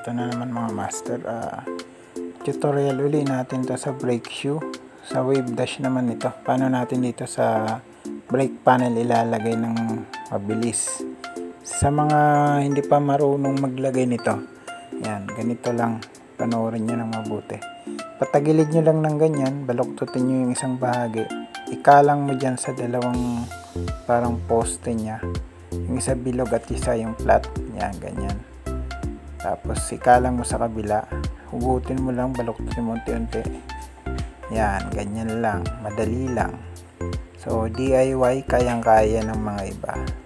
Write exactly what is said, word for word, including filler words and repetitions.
ito na naman mga master, uh, tutorial uli natin to sa brake shoe, sa wave dash naman ito. Paano natin dito sa brake panel ilalagay ng mabilis. Sa mga hindi pa marunong maglagay nito, yan, ganito lang, panoorin nyo ng mabuti. Patagilid nyo lang ng ganyan, baluktutin nyo yung isang bahagi, ikalang mo dyan sa dalawang parang poste nya, yung isa bilog at isa yung flat, yan, ganyan. Tapos ikalang mo sa kabila, hugutin mo lang, baluktutin mo unti-unti, yan, ganyan lang, madali lang. So D I Y, kayang kaya ng mga iba.